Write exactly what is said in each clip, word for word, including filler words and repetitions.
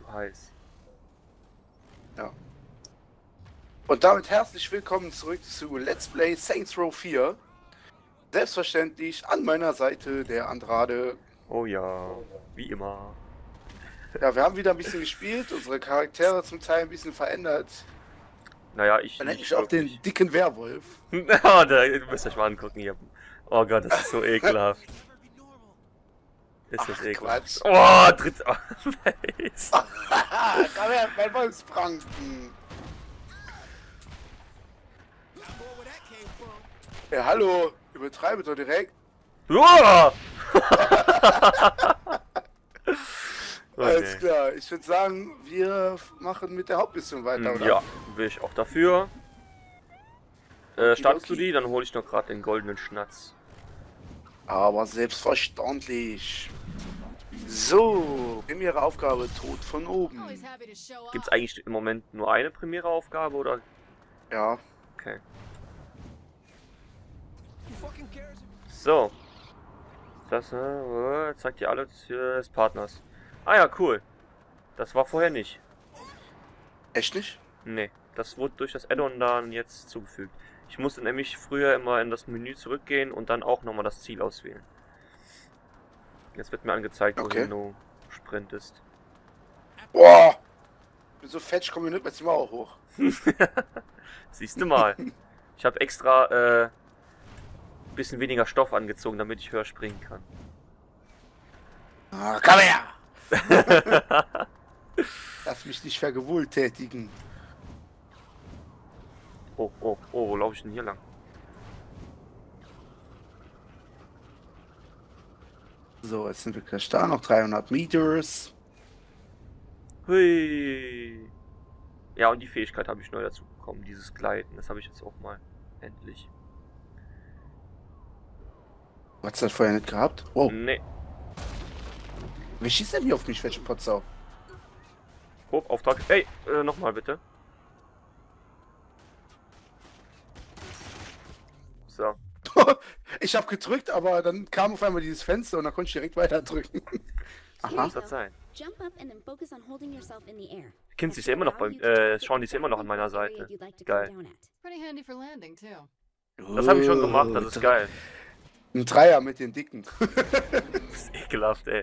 heiß. Ja. Und damit herzlich willkommen zurück zu Let's Play Saints Row vier. Selbstverständlich an meiner Seite der Andrade. Oh ja, wie immer. Ja, wir haben wieder ein bisschen gespielt, unsere Charaktere zum Teil ein bisschen verändert. Naja, ich Dann hätte nicht ich auch wirklich. den dicken Werwolf. Oh, da, ihr müsst euch mal angucken hier. Oh Gott, das ist so ekelhaft. Ist das Ach, ekelhaft. Quatsch. Oh, dritt. Oh, nice. Komm her, mein Wolfspranken. Ja, hallo, übertreibe doch direkt. Oh! Oh, Alles nee. klar, ich würde sagen, wir machen mit der Hauptmission weiter, oder? Ja, will ich auch dafür. Äh, startest du Okidoki. die? Dann hole ich noch gerade den goldenen Schnatz. Aber selbstverständlich. So, primäre Aufgabe, Tod von oben. Gibt es eigentlich im Moment nur eine primäre Aufgabe oder? Ja, Okay. So. Das äh, zeigt dir alles des Partners. Ah ja, cool. Das war vorher nicht. echt nicht? Nee, das wurde durch das Add-on dann jetzt zugefügt. Ich musste nämlich früher immer in das Menü zurückgehen und dann auch nochmal das Ziel auswählen. Jetzt wird mir angezeigt, Okay. wohin du sprintest. Boah! Ich bin so fett, ich komme hier nicht mehr die Mauer hoch. Siehst du mal. Ich habe extra äh, bisschen weniger Stoff angezogen, damit ich höher springen kann. Ah, komm her! Lass mich nicht vergewaltigen. Oh, oh, oh, wo laufe ich denn hier lang? So, jetzt sind wir gleich da, noch dreihundert Meters. Hui. Ja, und die Fähigkeit habe ich neu dazu bekommen, dieses Gleiten. Das habe ich jetzt auch mal. Endlich. Du hast das vorher nicht gehabt? Wow, Nee. wer schießt denn hier auf mich, welche Potsau? Oh, Auftrag. Ey, äh, nochmal bitte. So. Ich habe gedrückt, aber dann kam auf einmal dieses Fenster und dann konnte ich direkt weiter drücken. So Aha. muss das sein. Jump up and then focus on holding yourself in the air. Kinsey ist ja immer noch beim, äh, schauen die ist ja immer noch an meiner Seite. Geil. Pretty handy for landing too. Das habe ich schon gemacht, das ist geil. Ein Dreier mit den Dicken. Das ist ekelhaft, ey.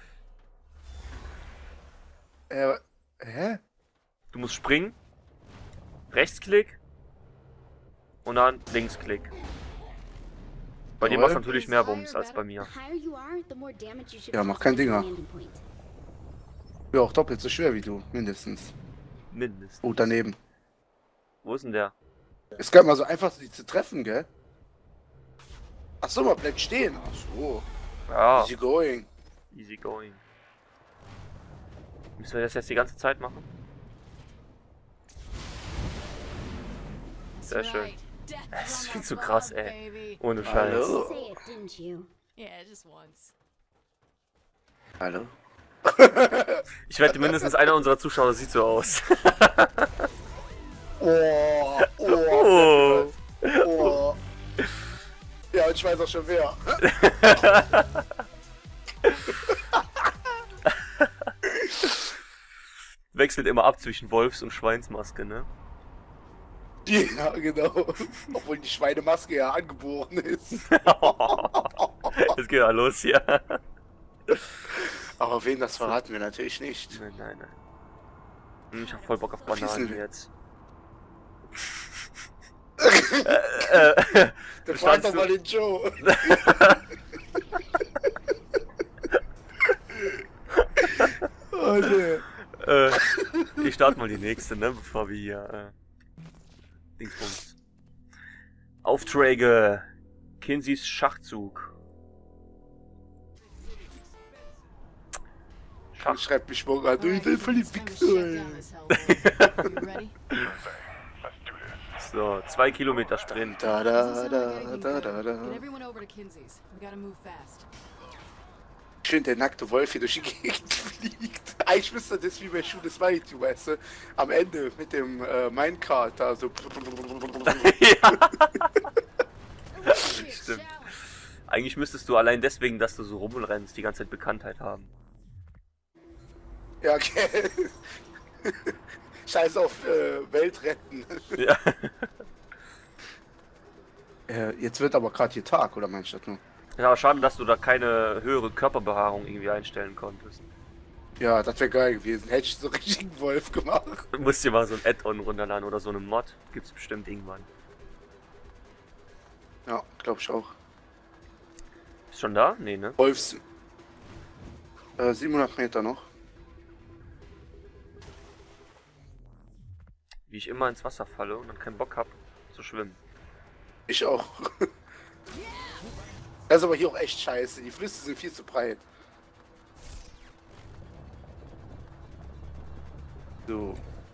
äh, hä? Du musst springen, Rechtsklick und dann Linksklick. Bei dir Jawohl. macht natürlich mehr Bums als bei mir. Ja, mach kein Dinger. Ja, auch doppelt so schwer wie du, mindestens. Mindestens. Oh, daneben. Wo ist denn der? Es gab mal so einfach, die zu treffen, gell? Ach so, man bleibt stehen. Ach so. Ja, Easy going. easy going. Müssen wir das jetzt die ganze Zeit machen? Sehr schön. Das ist viel zu krass, ey. Ohne Scheiß. Hallo? Say it, didn't you? Yeah, just once. Hallo? Ich wette, mindestens einer unserer Zuschauer sieht so aus. Oh, Oh. oh, oh. Ja, und ich weiß auch schon wer. Wechselt immer ab zwischen Wolfs- und Schweinsmaske, ne? Ja, genau. Obwohl die Schweinemaske ja angeboren ist. Jetzt geht ja los hier. Aber wen das verraten wir natürlich nicht. Nein, nein, nein. Hm, Ich hab voll Bock auf Wie sind Bananen wir? jetzt. äh, äh, Dann frag standst doch du- mal den Joe. Oh, nee. äh, ich starte mal die nächste, ne, bevor wir hier äh, Dingsbums. Aufträge. Kinseys Schachzug. Schach. Schreibt mich morgen an. Ich will voll die Wichser. Ready? So, zwei Kilometer Sprint. Da, da, da, da, da, Get da. everyone over to Kinsey's. We gotta move fast. Schön der nackte Wolf hier durch die Gegend fliegt. Eigentlich müsste das wie bei Schuh des Mighty, weißt du? Am Ende mit dem äh, Minecart da so. Stimmt. Eigentlich müsstest du allein deswegen, dass du so rumrennst, die ganze Zeit Bekanntheit haben. Ja, okay. Scheiß auf äh, Welt retten. Ja. äh, jetzt wird aber gerade hier Tag, oder meinst du das nur? Ja, aber schade, dass du da keine höhere Körperbehaarung irgendwie einstellen konntest. Ja, das wäre geil gewesen. Hätte ich so richtigen Wolf gemacht. Du musst dir mal so ein Add-on runterladen oder so eine Mod. Gibt's bestimmt irgendwann. Ja, glaube ich auch. Ist schon da? Nee, ne? Wolfs. Äh, siebenhundert Meter noch. Wie ich immer ins Wasser falle und dann keinen Bock hab zu schwimmen. Ich auch. Das ist aber hier auch echt scheiße. Die Flüsse sind viel zu breit. So.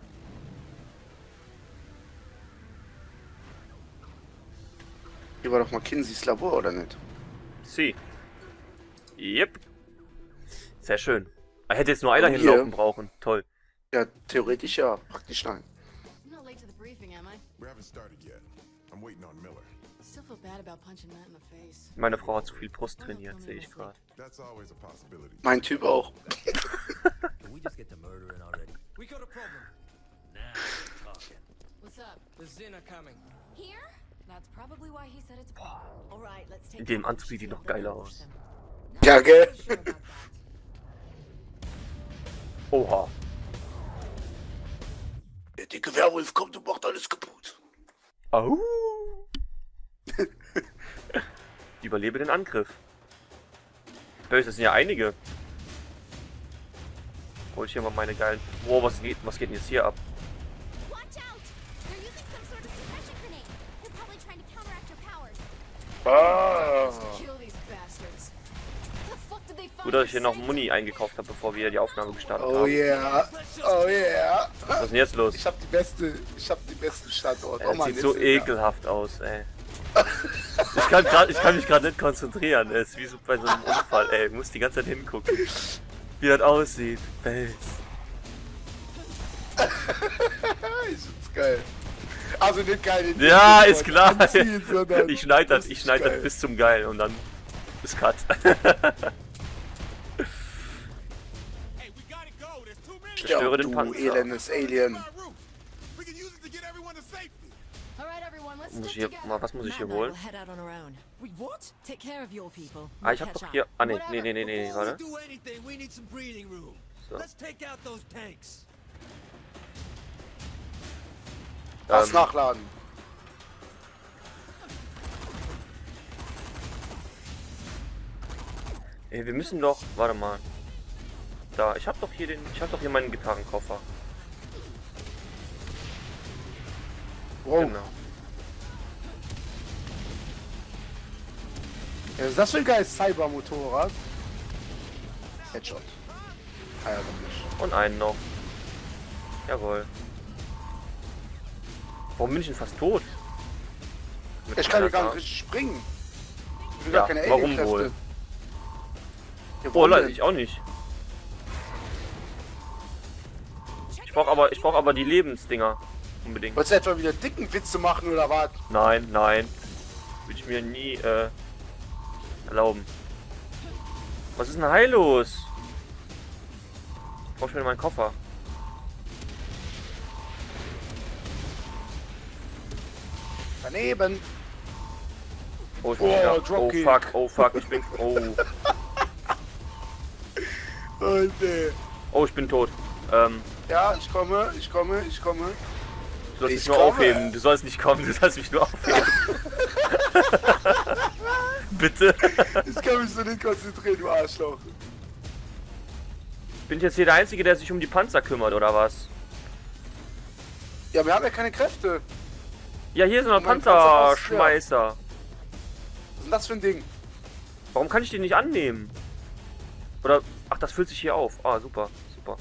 Hier war doch mal Kinseys Labor, oder nicht? Sie. Yep. Sehr schön. Er hätte jetzt nur einer Und hinlaufen hier? brauchen. Toll. Ja, theoretisch ja. Praktisch nein. I'm not late to the briefing, am I? We haven't started yet. I'm waiting on Miller. Still feel bad about punching Matt in the face. Meine Frau hat zu viel Brust trainiert, sehe ich gerade. That's always a possibility. Mein Typ auch. Can we just get to murdering already? We got a problem. Now we're talking. What's up? The Zin are coming. Here? That's probably why he said it's a problem. All right, let's take In dem it. Anzug sieht sie noch geiler aus. Ja, gell? Sure about that. Oha. Der dicke Werwolf kommt und macht alles kaputt. Au. Überlebe den Angriff. Böse, das sind ja einige. Hol ich hier mal meine geilen. Wow, was geht, was geht denn jetzt hier ab? Watch out! They're using some sort of suppression grenade. They're probably trying to counteract your powers. Ah. Kill these bastards. The fuck did they find? Gut, dass ich hier noch Muni eingekauft habe, bevor wir die Aufnahme gestartet Oh haben. yeah. Oh yeah. Was ist denn jetzt los? Ich hab die beste, ich hab die besten Standorte. Er Oh Mann, sieht jetzt so ist er. ekelhaft aus, ey. Ich kann, grad, ich kann mich gerade nicht konzentrieren. Es ist wie so bei so einem Unfall, ey. Ich muss die ganze Zeit hingucken. Wie das aussieht. Belz. Ich find's geil. Also nicht geil. in dem Ja, Sinne ist von klar. anziehen, sondern Ich schneid das, ich richtig schneid das geil. bis zum Geil und dann ist Cut. Hey, we gotta go. There's too many. Ja, Zerstöre den du Panzer. elendes Alien. My roof. We can use it to get everyone to safety. All right, everyone, let's Muss ich stick hier, together. mal, was muss ich hier Matt and I holen? will head out on our own. We what? Take care of your people. Ah, We'll ich hab catch doch up. hier. Ah, nee, nee, nee, nee, nee, Before warte. we do anything, we need some breathing room. So. Let's take out those tanks. Was Ähm, nachladen. Ey, wir müssen doch. Warte mal. Da, ich hab doch hier den. Ich hab doch hier meinen Gitarrenkoffer. Wow. Genau. Ja, was ist das für ein geiles Cybermotorrad? Headshot. Ah ja, wirklich. Und einen noch. Jawohl. Warum bin ich denn fast tot? Mit Ich kann ja meiner gar nicht Sache. richtig springen. Ich will Ja, gar keine warum Alien-Kräfte. wohl? Ja, Oh warum Leute, denn? ich auch nicht. Ich brauch aber, ich brauch aber die Lebensdinger. Unbedingt. Wolltest du etwa wieder dicken Witze machen oder was? Nein, nein. Würde ich mir nie äh, erlauben. Was ist denn hier los? Ich brauch schon wieder meinen Koffer. Daneben. Oh, ich bin Oh, wieder. Oh Dropkick. fuck, oh fuck, ich bin. Oh. Und, äh, Oh, ich bin tot. Ähm, ja, ich komme, ich komme, ich komme. du sollst Ich mich nur komme. aufheben. Du sollst nicht kommen, du sollst mich nur aufheben. Bitte. Ich kann mich so nicht konzentrieren, du Arschloch. Bin ich jetzt hier der Einzige, der sich um die Panzer kümmert, oder was? Ja, wir haben ja keine Kräfte. Ja, hier ist noch ein Mein Panzerschmeißer. Was ist denn das für ein Ding? Warum kann ich den nicht annehmen? Oder. Ach, das füllt sich hier auf. Ah, super, super.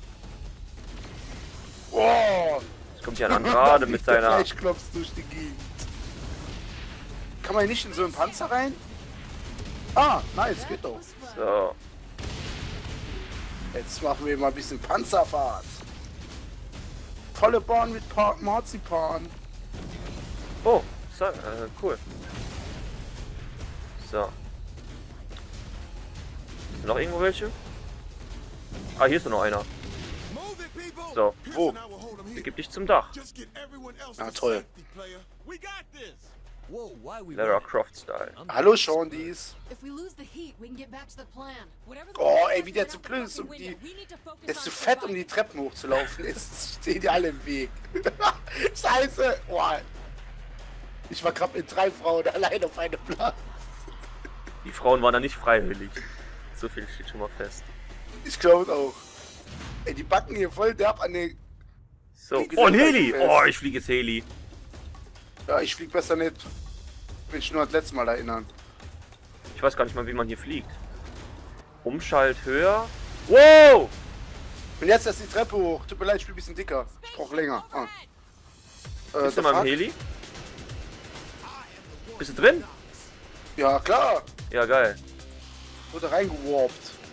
Oh! Jetzt kommt hier ein Andrade mit seiner. Fleischklops durch die Gegend. Kann man nicht in so einen Panzer rein? Ah, nice, geht doch. So. Jetzt machen wir mal ein bisschen Panzerfahrt. Volle Bahn mit pa Marzipan. Oh, so, äh, cool. So. Ist noch irgendwo welche? Ah, hier ist noch einer. So, Wo? Pearson and I will hold 'em here. begib dich zum Dach. Just get everyone else Ah, to toll. safety, player. We got this. Whoa, why we Lara running? Croft Style. I'm Hallo Shondies. If we lose the heat, we can get back to the plan. Whatever the Oh, fuck ey, is, wie we're der out zu the blöd ist, fucking um die... window. We need to focus Der ist on zu fett, um surviving. die Treppen hochzulaufen. Jetzt stehen die alle im Weg. Scheiße. Boah. Ich war gerade mit drei Frauen allein auf einem Platz. Die Frauen waren da nicht freiwillig. So viel steht schon mal fest. Ich glaube auch. Ey, die backen hier voll derb an den... So. Die Oh, ein sind Heli! fest. Oh, ich fliege jetzt Heli. Ja, ich flieg besser nicht. Will ich nur das letzte Mal erinnern. Ich weiß gar nicht mal, wie man hier fliegt. Umschalt höher. Wow! Und jetzt erst die Treppe hoch. Tut mir leid, ich bin ein bisschen dicker. Ich brauch länger. Ah. Äh, Bist du der mal im Fuck? Heli? Bist du drin? Ja, klar. Ja, geil. Wurde reingewarpt.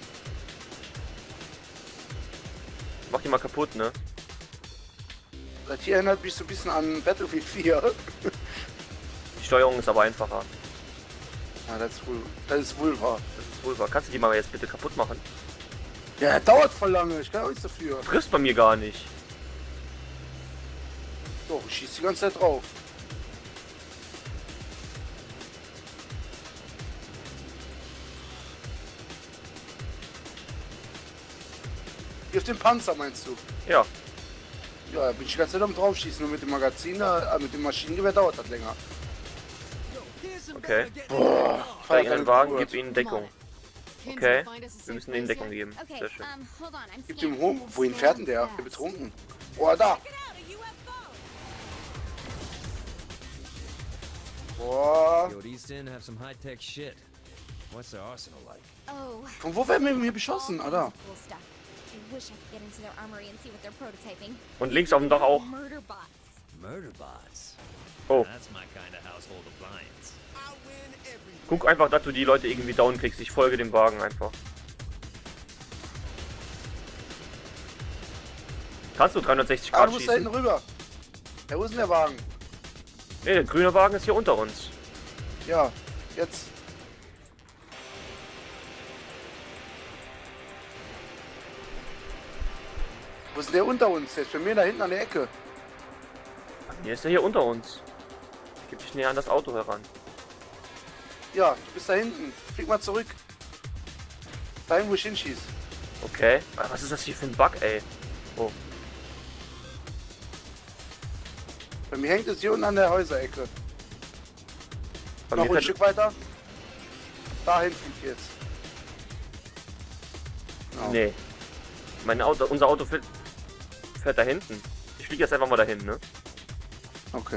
Mach die mal kaputt, ne? Das hier erinnert mich so ein bisschen an Battlefield vier. Die Steuerung ist aber einfacher. Ja, das ist wohl, das ist wohl wahr. Das ist wohl wahr. Kannst du die mal jetzt bitte kaputt machen? Ja, das dauert voll lange. Ich kann auch nichts dafür. Du triffst bei mir gar nicht. Doch, ich schieß die ganze Zeit drauf. Hier auf den Panzer meinst du? Ja. Ja, da bin ich die ganze Zeit am draufschießen. Nur mit dem Magazin, äh, mit dem Maschinengewehr dauert das länger. Okay. Boah, Steig in den Wagen, Geburt. gib ihnen Deckung. Kinsey, Okay. find us a Wir safe müssen ihnen place Deckung yet? geben. Okay, Sehr schön. um, hold on, I'm Gib scanning. dem hoch. Wohin fährt denn der? Der betrunken. Boah, da. Boah. Yo, East End have some high-tech shit. What's their arsenal like? Oh, Von wo werden wir hier beschossen, all Alter? kinds of cool stuff. I wish I could get into their armory and see what they're prototyping. Und links auf dem Dach auch. Murder bots. Murder bots. Oh. That's my kind of household appliance. I win every. Guck einfach, dass du die Leute irgendwie down kriegst. Ich folge dem Wagen einfach. Kannst du dreihundertsechzig Ah, Grad du musst da hinten schießen? rüber. Ja, wo ist denn der Wagen? Ne, der grüne Wagen ist hier unter uns. Ja, jetzt. Wo ist denn der unter uns? Der ist bei mir da hinten an der Ecke. Hier ist er hier unter uns. Gib dich näher an das Auto heran. Ja, du bist da hinten. Flieg mal zurück. Dahin, wo ich hinschieß. Okay. Ah, was ist das hier für ein Bug, ey? Oh. Bei mir hängt es hier unten an der Häuserecke. Bei Noch mir ein fährt- Stück weiter. Dahin fliegt jetzt. Genau. Nee. Mein Auto, unser Auto fährt, fährt da hinten. Ich fliege jetzt einfach mal dahin, ne? Okay.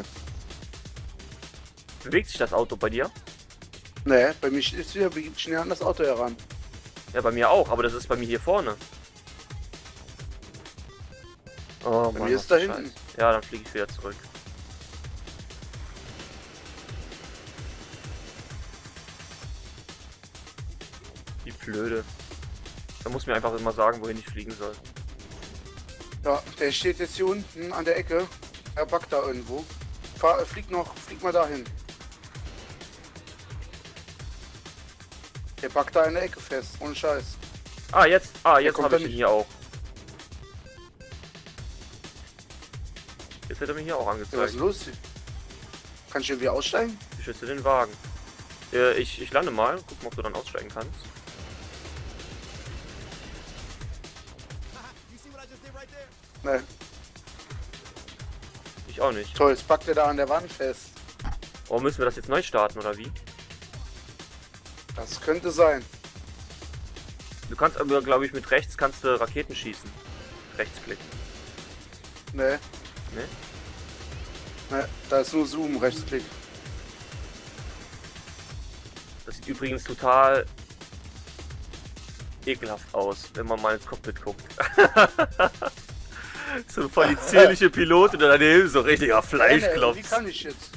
Bewegt sich das Auto bei dir? Nee, bei mir ist wieder schnell an das Auto heran. Ja, bei mir auch, aber das ist bei mir hier vorne. Oh, Bei Mann, mir was ist da für hinten. Scheiß. Ja, dann fliege ich wieder zurück. Wie blöde. Da muss mir einfach immer sagen, wohin ich fliegen soll. Ja, der steht jetzt hier unten an der Ecke. Er backt da irgendwo. Fahr, flieg noch, flieg mal dahin. Der backt da in der Ecke fest, ohne Scheiß. Ah, jetzt, ah, jetzt kommt habe ich da ihn nicht. hier auch. Jetzt wird er mir hier auch Ja, was ist angezeigt. denn los? Kann ich irgendwie aussteigen? Ich schütze den Wagen. Äh, ich, ich lande mal. Guck mal, ob du dann aussteigen kannst. You see what I just did right there? Ne, Ich auch nicht. toll, jetzt packt er da an der Wand fest. Oh, müssen wir das jetzt neu starten, oder wie? Das könnte sein. Du kannst aber, glaube ich, mit rechts kannst du Raketen schießen. Rechtsklick. Ne, Ne? ne, da ist nur Zoom, Rechtsklick. Das sieht übrigens total ekelhaft aus, wenn man mal ins Cockpit guckt. So voll die zierliche Pilotin und daneben so richtiger Ne, wie Fleischklopf. kann ich jetzt?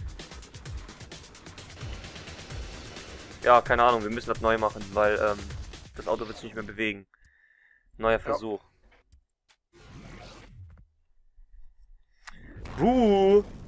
Ja, keine Ahnung, wir müssen das neu machen, weil ähm, das Auto wird sich nicht mehr bewegen. Neuer Versuch. Buh!